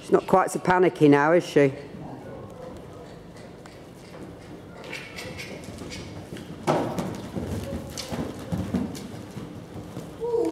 She's not quite so panicky now, is she?